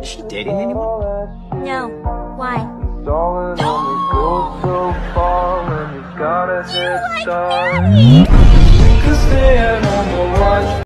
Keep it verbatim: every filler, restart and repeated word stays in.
Is she dating anyone? No. Why? Darling, only goes so far when you've got a head start. You can stay at home a while.